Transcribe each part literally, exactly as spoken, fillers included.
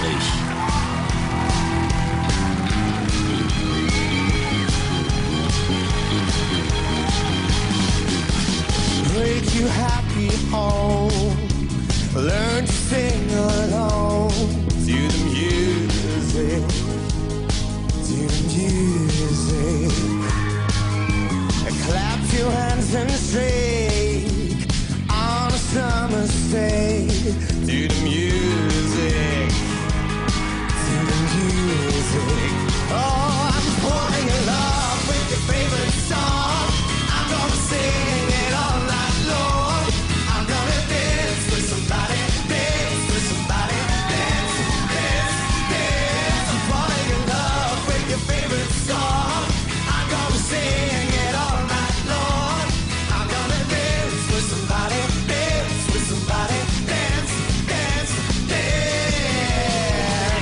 Erich. Make you happy home. Learn to sing along to the music, to the music. Clap your hands and shake on a summer's day to the music, to the music. Oh, I'm falling in love with your favorite song. I'm gonna sing it all night long. I'm gonna dance with somebody, dance with somebody, dance, dance, dance. I'm falling in love with your favorite song. I'm gonna sing it all night long. I'm gonna dance with somebody, dance with somebody, dance, dance, dance.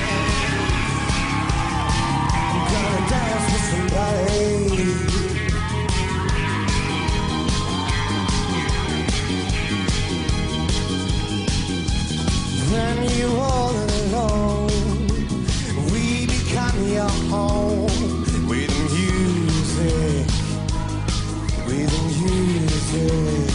I'm gonna dance with somebody. When you're all alone, we become your home. With the music, with the music.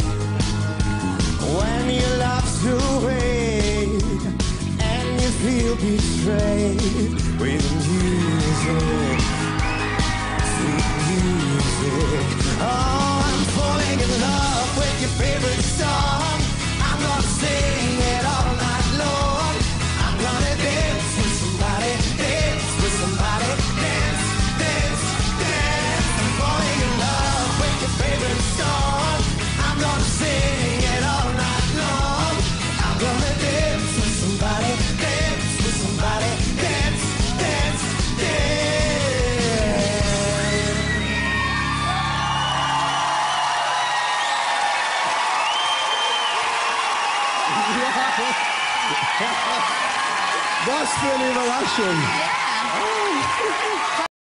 When your love's away and you feel betrayed, with the music, with the music. Oh, I'm falling in love with your favorite song. I'm gonna sing it all night long. I'm gonna dance with somebody, dance with somebody, dance, dance, dance. I'm falling in love with your favorite song. I'm gonna sing it all night long. I'm gonna dance with somebody, dance with somebody, dance, dance, dance. Was für eine Überraschung.